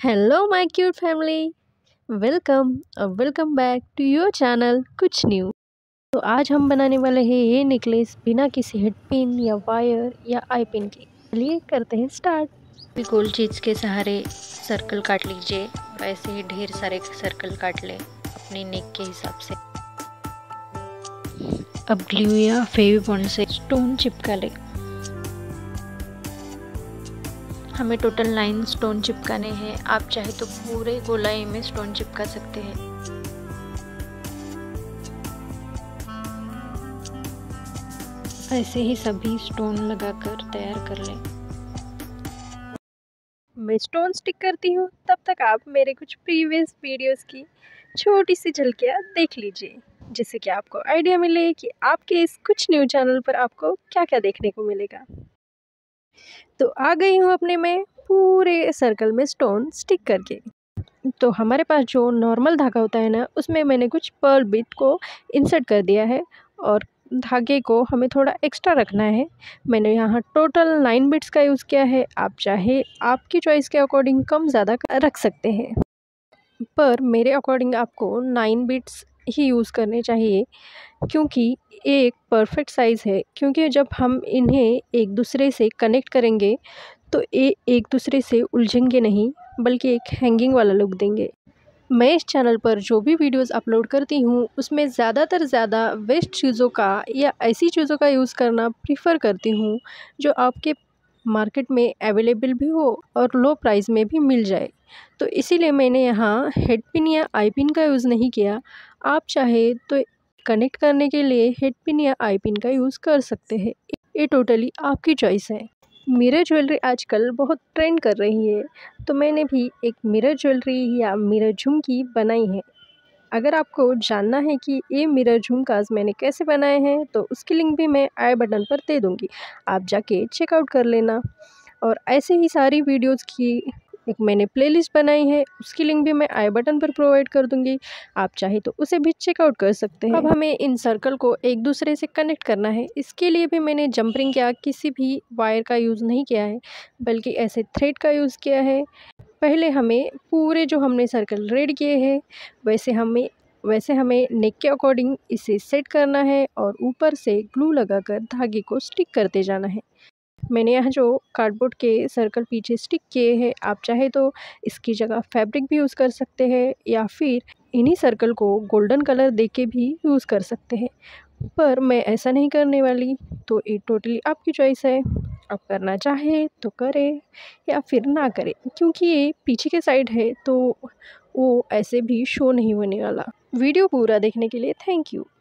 Hello my cute family, welcome back to your channel कुछ new. तो आज हम बनाने वाले हैं ये नेकलेस बिना किसी हेड पिन या वायर या आई पिन के। चलिए करते हैं स्टार्ट। गोल चीज के सहारे सर्कल काट लीजिए। वैसे ही ढेर सारे सर्कल काट ले अपनी नेक के हिसाब से। अब ग्लू या फेविकॉल से स्टोन चिपका ले। हमें टोटल 9 स्टोन चिपकाने हैं। आप चाहे तो पूरे गोलाई में स्टोन चिपका सकते हैं। ऐसे ही सभी स्टोन लगाकर तैयार कर लें। मैं स्टोन स्टिक करती हूँ, तब तक आप मेरे कुछ प्रीवियस वीडियोस की छोटी सी झलकियाँ देख लीजिए, जिससे कि आपको आइडिया मिले कि आपके इस कुछ न्यू चैनल पर आपको क्या क्या देखने को मिलेगा। तो आ गई हूँ अपने में पूरे सर्कल में स्टोन स्टिक करके। तो हमारे पास जो नॉर्मल धागा होता है ना, उसमें मैंने कुछ पर्ल बिट को इंसर्ट कर दिया है और धागे को हमें थोड़ा एक्स्ट्रा रखना है। मैंने यहाँ टोटल 9 बिट्स का यूज़ किया है। आप चाहे आपकी चॉइस के अकॉर्डिंग कम ज़्यादा रख सकते हैं, पर मेरे अकॉर्डिंग आपको 9 बिट्स ही यूज़ करने चाहिए, क्योंकि एक परफेक्ट साइज़ है। क्योंकि जब हम इन्हें एक दूसरे से कनेक्ट करेंगे तो ये एक दूसरे से उलझेंगे नहीं, बल्कि एक हैंगिंग वाला लुक देंगे। मैं इस चैनल पर जो भी वीडियोस अपलोड करती हूँ, उसमें ज़्यादा वेस्ट चीज़ों का या ऐसी चीज़ों का यूज़ करना प्रीफर करती हूँ जो आपके मार्केट में अवेलेबल भी हो और लो प्राइस में भी मिल जाए। तो इसीलिए मैंने यहाँ हेड पिन या आई पिन का यूज़ नहीं किया। आप चाहे तो कनेक्ट करने के लिए हेड पिन या आई पिन का यूज़ कर सकते हैं। ये टोटली आपकी चॉइस है। मिरर ज्वेलरी आजकल बहुत ट्रेंड कर रही है, तो मैंने भी एक मिरर ज्वेलरी या मिरर झुमकी बनाई है। अगर आपको जानना है कि ये मिरर झुमकास मैंने कैसे बनाए हैं, तो उसकी लिंक भी मैं आई बटन पर दे दूँगी। आप जाके चेकआउट कर लेना। और ऐसे ही सारी वीडियोस की एक मैंने प्लेलिस्ट बनाई है, उसकी लिंक भी मैं आई बटन पर प्रोवाइड कर दूँगी। आप चाहे तो उसे भी चेकआउट कर सकते हैं। अब हमें इन सर्कल को एक दूसरे से कनेक्ट करना है। इसके लिए भी मैंने जंपरिंग या किसी भी वायर का यूज़ नहीं किया है, बल्कि ऐसे थ्रेड का यूज़ किया है। पहले हमें पूरे जो हमने सर्कल रेड किए हैं, वैसे हमें नेक के अकॉर्डिंग इसे सेट करना है और ऊपर से ग्लू लगाकर धागे को स्टिक करते जाना है। मैंने यहाँ जो कार्डबोर्ड के सर्कल पीछे स्टिक किए हैं, आप चाहे तो इसकी जगह फैब्रिक भी यूज़ कर सकते हैं या फिर इन्हीं सर्कल को गोल्डन कलर देके भी यूज़ कर सकते हैं, पर मैं ऐसा नहीं करने वाली। तो ये टोटली आपकी चॉइस है। आप करना चाहे तो करें या फिर ना करें, क्योंकि ये पीछे के साइड है तो वो ऐसे भी शो नहीं होने वाला। वीडियो पूरा देखने के लिए थैंक यू।